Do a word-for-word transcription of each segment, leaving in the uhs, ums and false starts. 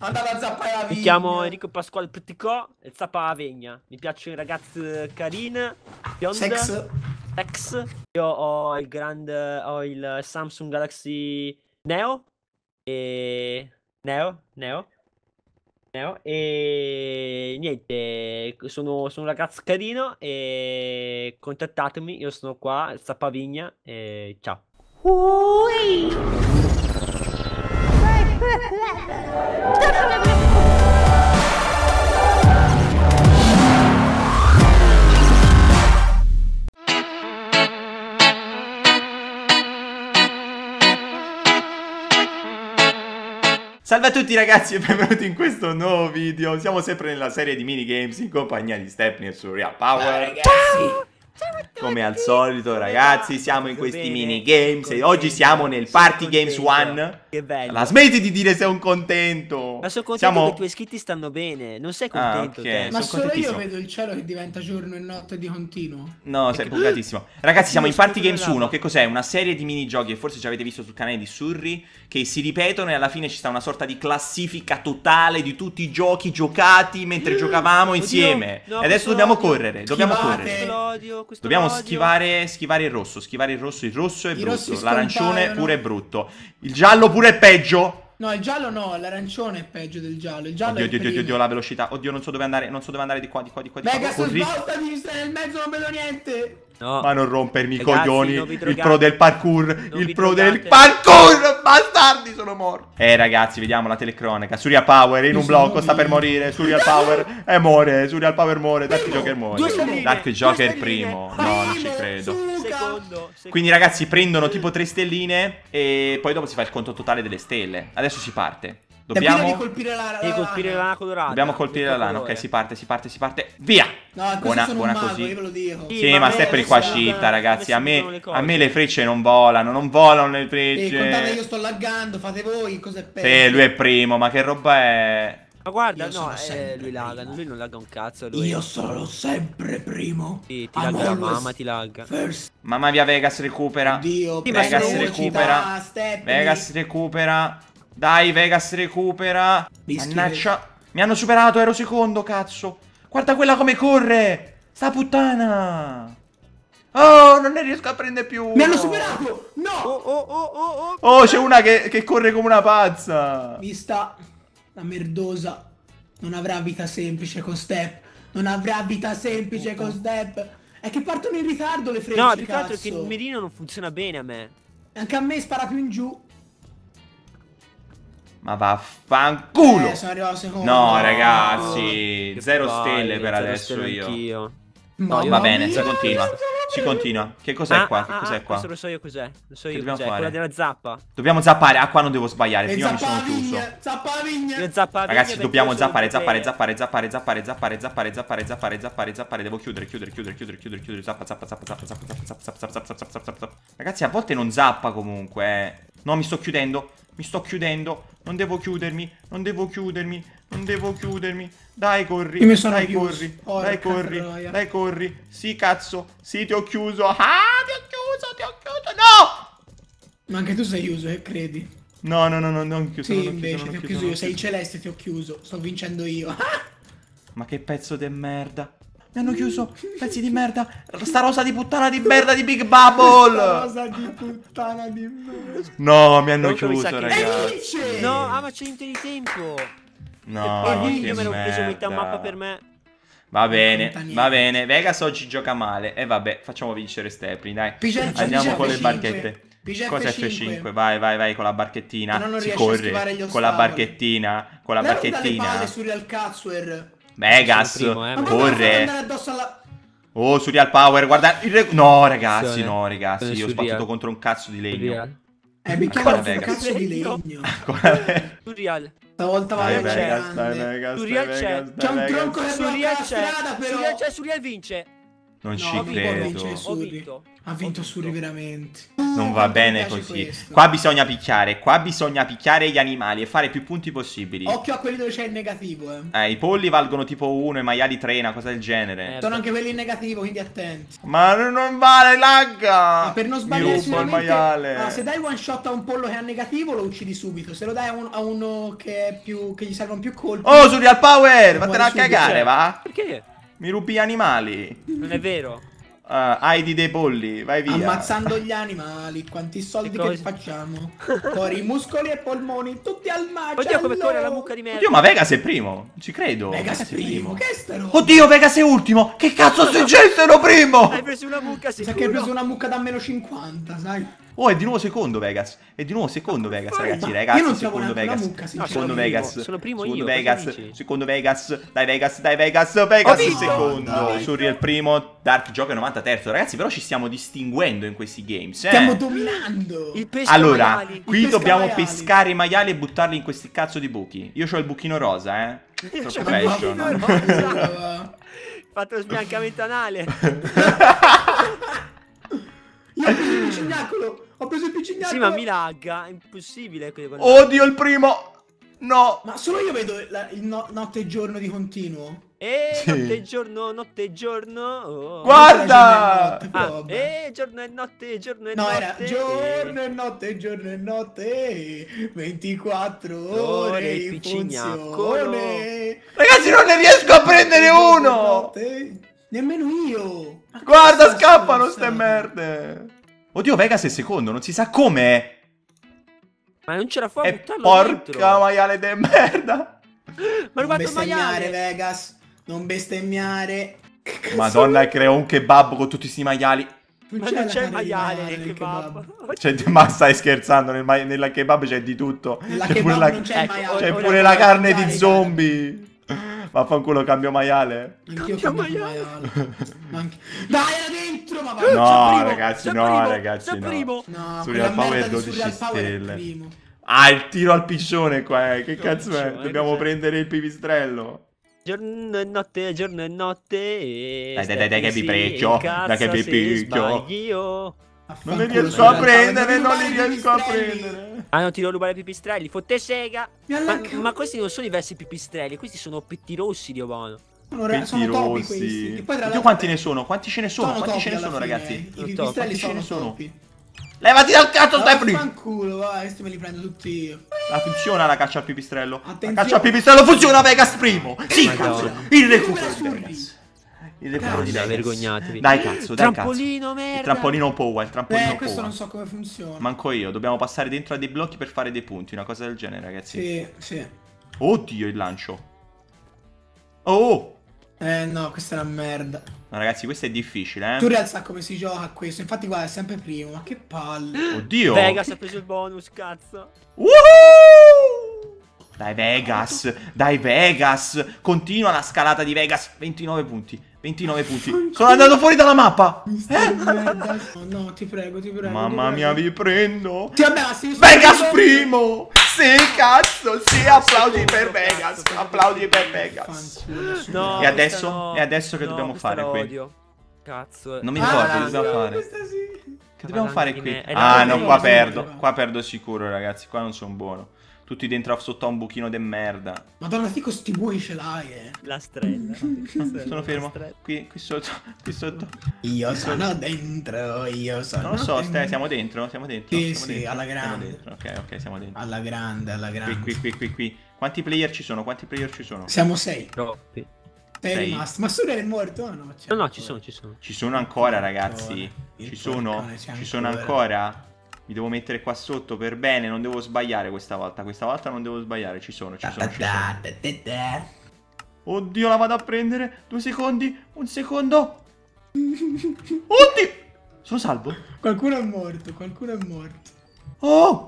Andate a zappare la vigna. Mi chiamo Enrico Pasquale Pretticò e zappa la vigna. Mi piacciono i ragazzi carini, bionde, Sex. sex. Io ho il grande, ho il Samsung Galaxy Neo e Neo, Neo, Neo e niente, sono, sono un ragazzo carino e contattatemi, io sono qua, Zappavigna e ciao. Salve a tutti ragazzi e benvenuti in questo nuovo video. Siamo sempre nella serie di minigames in compagnia di Stepney e Surreal Power. Ciao. Come al solito ragazzi siamo in questi minigames e oggi siamo nel Party Games One. Che bello. La smetti di dire sei un contento. Ma sono contento siamo... che i tuoi iscritti stanno bene. Non sei contento? Ah, te? ok. Ma sono solo io contentissimo. vedo il cielo che diventa giorno e notte di continuo. No, sei bugatissimo. Ragazzi, siamo in Io Party sono Games bravo. uno. Che cos'è? Una serie di minigiochi che forse ci avete visto sul canale di Surri, che si ripetono e alla fine ci sta una sorta di classifica totale di tutti i giochi giocati mentre giocavamo Oddio, insieme. no, e adesso questo dobbiamo odio. correre. Dobbiamo Schivate. correre. Questo l'odio, questo Dobbiamo l'odio. schivare, schivare il rosso. Schivare il rosso. Il rosso è I rossi brutto. L'arancione scompaiono. pure è brutto. Il giallo pure è peggio. No, il giallo no, l'arancione è peggio del giallo. Il giallo Oddio, è oddio, il oddio, primo. oddio, la velocità. Oddio, non so dove andare. Non so dove andare di qua, di qua, di qua. Di qua. Vegas, Corri. svoltati, stai nel mezzo, non vedo niente. No. Ma non rompermi i Ragazzi, coglioni. non vi Il drogate. pro del parkour. Non il vi pro drogate. del parkour. Bastardi, sono morto. Eh, ragazzi, vediamo la telecronaca. Surreal Power in Io un sono blocco. Sta per vivo. morire. Surreal Power. E muore. Surreal Power muore. Dark Primo. Joker muore. Due stelline. Dark Due Joker stelline. primo. Primo. No, non ci credo. Suca. Secondo, secondo. Quindi, ragazzi, prendono tipo tre stelline. E poi dopo si fa il conto totale delle stelle. Adesso si parte. Dobbiamo Dobbiamo. di colpire la, la Devi colpire la lana. lana colorata. Dobbiamo colpire la lana. Ok, si parte, si parte, si parte. Via. No, questo Buona, sono buona un mago, così. io ve lo dico. Sì, Sì, ma ma a me Stepney qua adesso- scitta, ragazzi. A adesso dicono me, le cose. a me le frecce non volano, non volano le E frecce. contate io sto laggando, fate voi, cos'è peggio? Sì, lui è primo, ma che roba è? Ma guarda, Io no, sono eh, sempre lui primo. lagga, lui non lagga un cazzo. Lui. Io sono sempre primo. Sì, ti I'm lagga la always mamma, ti lagga. First. Mamma mia, Vegas recupera. Dio, Sì, ma Vegas sono recupera. Stepney. Vegas recupera. Dai, Vegas recupera. Rischi- Mannaggia. Mi hanno superato, ero secondo, cazzo. Guarda quella come corre. Sta puttana. Oh, non ne riesco a prendere più. Mi hanno superato! No! Oh, oh, oh, oh, oh. Oh, c'è una che, che corre come una pazza. Vista la merdosa. Non avrà vita semplice con Step. Non avrà vita semplice con Step. È che partono in ritardo le frecce, No, più che altro è che il cazzo. mirino non funziona bene a me. Anche a me spara più in giù. Ma vaffanculo. Eh, sono arrivato secondo. No, ragazzi, Che zero palle, stelle per zero adesso stelle io. anch'io. Mamma Va bene, mia, si continua. sono Si bravo. continua. Che cos'è Ah, qua? ah, Che ah, cos'è qua? Questo lo so io cos'è. Lo so Che io dobbiamo cos'è. fare? Quella della zappa. Dobbiamo zappare. Ah, qua non devo sbagliare. E Prima mi sono zappa la chiuso. vigna, zappa la vigna. Io zappa la vigna Ragazzi, perché dobbiamo io sono zappare, il zappare, player. zappare, zappare, zappare, zappare, zappare, zappare, zappare, zappare, zappare. Devo chiudere, chiudere, chiudere, chiudere, chiudere, chiudere. Zappa, zappa, zappa, zappa, zappa, zappa, zappa, zappa, zappa, zappa, zappa, zappa, zappa. Ragazzi, a volte non zappa comunque, eh. No, mi sto chiudendo. Mi sto chiudendo. Non devo chiudermi. Non devo chiudermi. Non devo chiudermi. Dai, corri. Io mi sono Dai, chiuso. corri. Porca Dai, corri. troia. Dai, corri. Sì, cazzo. Sì, ti ho chiuso. Ah, ti ho chiuso, ti ho chiuso. No! Ma anche tu sei chiuso, eh, credi? No, no, no, no, non ho chiuso. Sì, non ho invece chiuso, ti non ho ho chiuso non io. ho Sei chiuso. celeste, ti ho chiuso. Sto vincendo io. Ma che pezzo di merda. Mi hanno chiuso. Pezzi di merda. Sta rosa di puttana di merda di Big Bubble. Cosa di puttana di merda. No, mi hanno Comunque mi sa chiuso, che- E ragazzi. vince! No, ah, ma c'è limite di tempo. No, E ma quindi che io me l'ho preso metà merda. mappa per me. Va bene, conta niente. va bene. Vegas oggi gioca male. E vabbè, facciamo vincere Stepney, dai. P G F Andiamo con le F cinque. barchette. P G F Cosa F cinque? cinque? Vai, vai, vai con la barchettina. Ma non Si riesce a schivare corre gli con la ostacoli. barchettina. Con la Levati dalle barchettina. palle su Real Cazzwer. Vegas, Sono primo, eh, Ma ma- come fate ad corre. andare addosso alla... Oh, Surreal Power, guarda il re- No, ragazzi, Attenzione. no, ragazzi. Attenzione, Io ho Surreal. sbattuto contro un cazzo di legno. Surreal. Eh, mi Ancora chiamano sul Vegas. cazzo di Legno. legno. Ancora- Surreal. Stavolta Dai, vado Vegas, dai, grande. Vegas, Surreal dai, c'è. Vegas, C'è dai, un Vegas. tronco che blocca Surreal la c'è. strada, però. Surreal c'è, Surreal vince. Non No, ci non può credo. vincere Ho Surri. vinto. Ha vinto Ho Surri vinto. veramente. Non va Quanto mi bene piace così. questo. Qua bisogna picchiare. Qua bisogna picchiare gli animali e fare più punti possibili. Occhio a quelli dove c'è il negativo, eh. Eh, i polli valgono tipo uno, i maiali tre, una cosa del genere. Eh, Sono anche quelli in negativo, quindi attenti. Ma non- non vale, lagga! Ma per non Mi sbagliare rubo il sicuramente, maiale. allora, se dai one shot a un pollo che è a negativo lo uccidi subito. Se lo dai a, un- a uno che è più che gli servono più colpi. Oh, Surreal Power! Lo Vattene a muori subito. cagare, va? Perché? Mi rubi gli animali. Non è vero. Uh, Heidi dei polli, vai via. Ammazzando gli animali, quanti soldi E che cosa? facciamo? Cuori, muscoli e polmoni, tutti al macello. Oddio, come corre la mucca di merda. Oddio, ma Vegas è primo. Non ci credo. Vegas è primo, che è sta roba? Oddio, Vegas è ultimo. Che cazzo successero primo? Hai preso una mucca Mi sa sicuro. che hai preso una mucca da meno cinquanta, sai? Oh, è di nuovo secondo Vegas. È di nuovo secondo Vegas, fai? ragazzi. Ma Ragazzi, io non trovo secondo neanche una Vegas. mucca, No, sinceramente. Secondo sono Vegas. primo, sono primo secondo io, cosa Vegas. dici? Secondo Vegas. Dai Vegas, dai Vegas. Vegas vinto! secondo. Dai. Surri è il primo. Dark Joker novantatré. Ragazzi, però ci stiamo distinguendo in questi games. Eh? Stiamo dominando. Il pesca Allora, maiali. qui Il dobbiamo pescamaiali. pescare i maiali e buttarli in questi cazzo di buchi. Io ho il buchino rosa, eh. Io Troppo c'ho il fashion. buchino rosa. Fatto lo sbiancamento anale. Io ho preso il picignacolo. Ho preso il picignacolo. Sì, ma mi lagga. È impossibile. quello con- Oddio, il primo. No. Ma solo io vedo la- il no- notte e giorno di continuo. Eh, Sì. notte e giorno, notte e giorno. Oh. Guarda! Notte, Ah, vabbè. eh, giorno e notte, giorno e No, notte. era giorno e notte, giorno e notte, ventiquattro ore il in piccignacolo. funzione. Ragazzi, non ne riesco a prendere Giorno e uno. notte. Nemmeno io. Ma Guarda, cosa scappano sta ste stronzata? merde. Oddio, Vegas è secondo, non si sa come. Ma non c'era fuori E a buttarlo porca dentro. maiale de merda. Ma Non guarda il bestemmiare, maiale. Vegas. Non bestemmiare. Che cazzo Madonna, creo un kebab con tutti sti maiali. Ma la non c'è il carne di maiale mare nel nel kebab. Cioè, ma stai scherzando? Nel ma- nella kebab c'è di tutto. Nella C'è kebab pure la, non c'è il Ecco, maiale. c'è ora pure devo la carne di mangiare, zombie. Vaffanculo, cambio maiale. Anch'io Cambia cambio maiale. maiale. Ma anche- Dai, era dentro, ma va. No, C'è primo, ragazzi, c'è no, primo, ragazzi, c'è no. primo. No, Surreal quella Power merda di dodici Surreal Power è stelle. primo. Ah, il tiro al piccione qua, eh. Che No, cazzo è? piccione, Dobbiamo cos'è? prendere il pipistrello. Giorno e notte, giorno e notte. e Dai, dai, dai, dai, che Steffi vi si precchio, incazza dai, che vi se picchio. sbagli io. Non ne Affanculo, riesco a Surreal Power, prendere, non rubare li i riesco a pipistrelli. prendere. Ah, non ti devo rubare i pipistrelli. Fotte sega. Mi Ma, allacca- ma questi non sono diversi pipistrelli. Questi sono petti rossi, Dio buono. Sono, re- sono topi questi. Rossi. Che poi tra Oddio, l'altro quanti ne sono? Quanti ce ne sono? sono Quanti topi ce ne sono, alla fine. ragazzi? I Sono pipistrelli Quanti ce sono ne sono? topi. Levati dal cazzo, Stefani! Fanculo, vai, questi me li prendo tutti io. La funziona la caccia al pipistrello. Attenzione. La caccia al pipistrello funziona, Vegas primo. Sì, Madonna. cazzo. Il recupero Recupera di Surri. Vegas. Il recupero di Cazzo. Vegas. Vergognatevi. Dai, cazzo, dai, Trampolino, cazzo. merda. Il trampolino Powa, il trampolino Eh, questo Powa. non so come funziona. Manco io, dobbiamo passare dentro a dei blocchi per fare dei punti, una cosa del genere, ragazzi. Sì, sì. Oddio, il lancio. Oh! Eh no, questa è una merda. No, ragazzi, questo è difficile, Tu eh. realtà come si gioca a questo. Infatti guarda, è sempre primo. Ma che palle. Oddio. Vegas ha preso il bonus, cazzo. Woohoo! Dai Vegas, dai Vegas. Continua la scalata di Vegas. ventinove punti, ventinove punti. Sono andato fuori dalla mappa. Mister merda. No, no, ti prego, ti prego. Mamma ti mia, prego. vi prendo. Sì, vabbè, ma se io sono Vegas primo- primo. Sì, cazzo, sì, applaudi per Vegas. Applaudi per Vegas. Fanculo, su. No, E adesso? questa no. E adesso che No, dobbiamo questa fare la qui? odio. Cazzo. Non mi Ah, ricordo che valanga. dobbiamo fare. Questa sì. Che dobbiamo fare valanga qui? di me. È Ah, la no, prima qua cosa. perdo. Qua perdo sicuro, ragazzi. Qua non sono buono. Tutti dentro sotto a un buchino de merda. Madonna, Tico, sti buchi ce l'hai, eh. La strella. Sono fermo. La strella. Qui, qui sotto. Qui sotto. Io sono dentro, io sono Non lo so, dentro. Ste, siamo dentro? Siamo dentro? Sì, Siamo sì, dentro? alla Siamo grande. dentro. Ok, ok, siamo dentro. Alla grande, alla grande. Qui, qui, qui, qui, qui. Quanti player ci sono? Quanti player ci sono? Siamo sei. Troppi. Sei Sei. rimasto. Ma Surreal è morto? No, no, c'è No, no, ancora. ci sono, ci sono. Ci sono ancora, ragazzi. Il Ci sono? porcone c'è Ci sono ancora. ancora? Mi devo mettere qua sotto per bene. Non devo sbagliare questa volta. Questa volta non devo sbagliare. Ci sono, ci sono, ci sono. Da, da, da, da. Oddio, la vado a prendere. Due secondi. Un secondo. Oddio. Sono salvo? Qualcuno è morto, qualcuno è morto. Oh.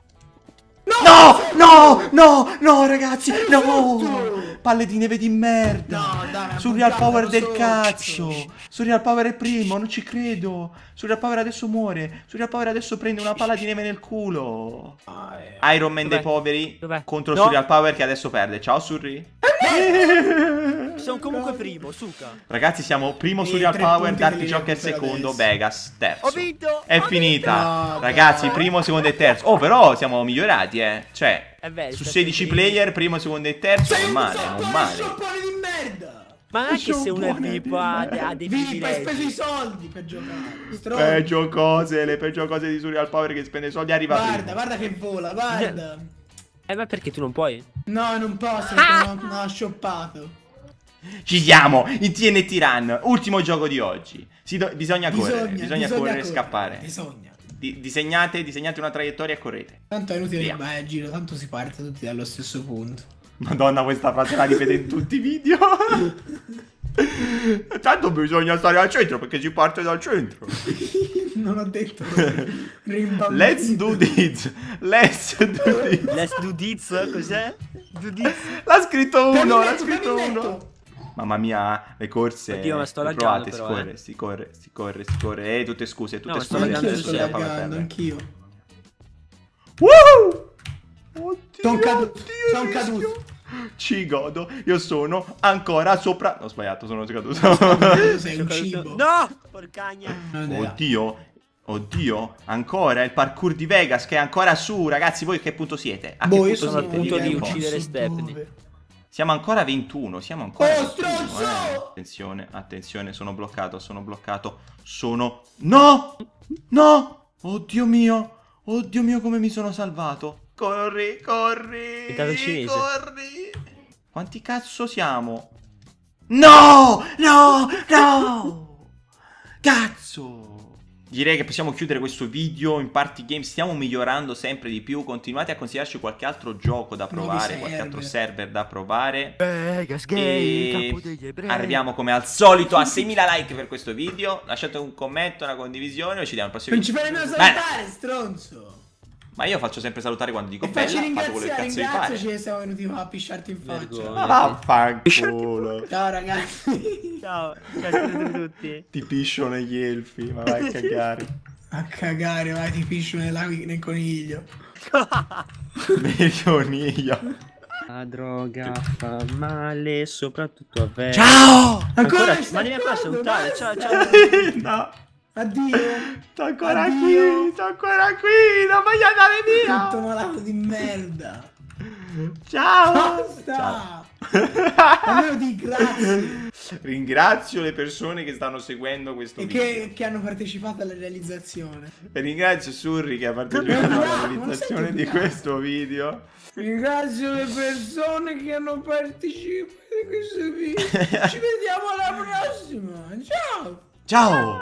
No, no, no, no, ragazzi, no. fatto? Palle di neve di merda. No, dai, ma Surreal buttalo Power del sotto. cazzo. Surreal Power è primo, non ci credo. Surreal Power adesso muore. Surreal Power adesso prende una palla di neve nel culo. Ah, eh. Iron Man dei Dov'è? poveri Dov'è? contro No. Surreal Power che adesso perde. Ciao Surri. Sono comunque primo, suca. Ragazzi, siamo primo E su Real tre Power, punti Dark che li Joke è recupero secondo, adesso. Vegas terzo. Ho vinto! È ho finita. vinto! Ragazzi, No, primo, secondo e terzo. Oh, però siamo migliorati, eh. Cioè, Eh beh, su state sedici primi. player, primo, secondo e terzo, Sei non un male, zoppone, non male. zoppone di merda! Ma non è che se uno è Buone VIP ha, di ha dei Vip, hai speso i privilegi. soldi per giocare. Stronzo. Peggio cose, le peggio cose di su Real Power che spende soldi arriva Guarda, primo. guarda che vola, guarda. Eh, ma perché tu non puoi? No, non posso, perché non, non ho shoppato. Ci siamo, in T N T Run, ultimo gioco di oggi. Si do- bisogna correre, bisogna, correre e scappare. Bisogna. Di- disegnate, disegnate una traiettoria e correte. Tanto è inutile Via. che vai a giro, tanto si parte tutti dallo stesso punto. Madonna, questa frase la ripete in tutti i video. Tanto bisogna stare al centro perché si parte dal centro. Non ho detto. Rimbambito. Let's do this. Let's do this. Let's do this, cos'è? Do this. L'ha scritto uno, l'ha Camminetto, scritto camminetto. uno. Mamma mia, le corse. Oddio, ma sto le laggando provate, si però, corre, eh. si corre, si corre, si corre. Eh, tutte scuse, tutte No, ma sto scuse. laggando Anch'io su sto Sepp, laggando, anch'io. Woo! Oddio, Son caduto, oddio, son rischio. caduto. Ci godo, io sono ancora sopra. Ho sbagliato, sono caduto. Sei un cibo. No! Porcagna. Non ho idea. Oddio, oddio, ancora il parkour di Vegas che è ancora su, ragazzi, voi a che punto siete? A che Boh, io punto sono al punto di non uccidere so Stepney. dove. Siamo ancora a ventuno, siamo ancora a Oh, ventuno, stronzo! eh. Attenzione, attenzione, sono bloccato, sono bloccato, sono... No! No! Oddio mio, oddio mio come mi sono salvato. Corri, corri, Peccato cinese. corri. Quanti cazzo siamo? No! No! No! Cazzo! Direi che possiamo chiudere questo video in party game. Stiamo migliorando sempre di più. Continuate a consigliarci qualche altro gioco da Nuovi provare, qualche server. altro server da provare. Vegas E capo degli ebrei. arriviamo come al solito a seimila like per questo video. Lasciate un commento, una condivisione e ci vediamo al prossimo Non ci video. fai nemmeno Bene. salutare, stronzo. Ma io faccio sempre salutare quando dico E facci bella, fate quello che ringraziare, cazzo vi pare. ringraziaci che siamo venuti qua a pisciarti in faccia. Vergogna. Vaffanculo. Ciao ragazzi. Ciao, ciao a tutti. Ti piscio negli elfi, ma vai a cagare. A cagare, vai, ti piscio nella- nel coniglio. Nel coniglio. La droga fa male, soprattutto a Vegas. Ciao! Ancora, mi ma stai devi ancora parlando, salutare. basta. Ciao, ciao. No, Addio. sto ancora Addio. qui, sto ancora qui, non voglio andare Tutto via. malato di merda. Ciao. Basta. Almeno di grazie. Ringrazio le persone che stanno seguendo questo E video. che, che hanno partecipato alla realizzazione. E ringrazio Surri che ha partecipato alla Ma non realizzazione sei di bravo. questo video. Ringrazio le persone che hanno partecipato a questo video. Ci vediamo alla prossima. Ciao. Ciao!